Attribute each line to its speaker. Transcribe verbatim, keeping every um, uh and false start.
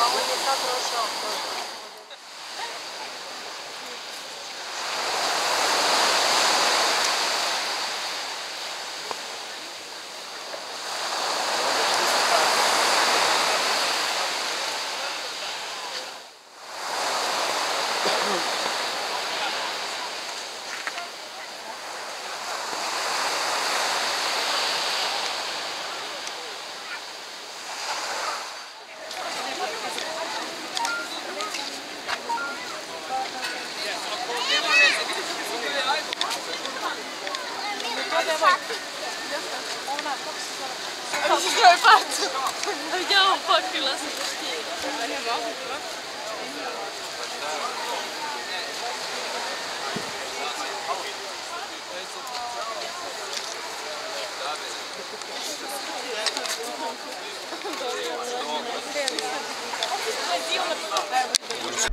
Speaker 1: on je sad prošao.
Speaker 2: Što je pacu? Ja vam pokrila sam za štiri. Ne mogu to. Dobro.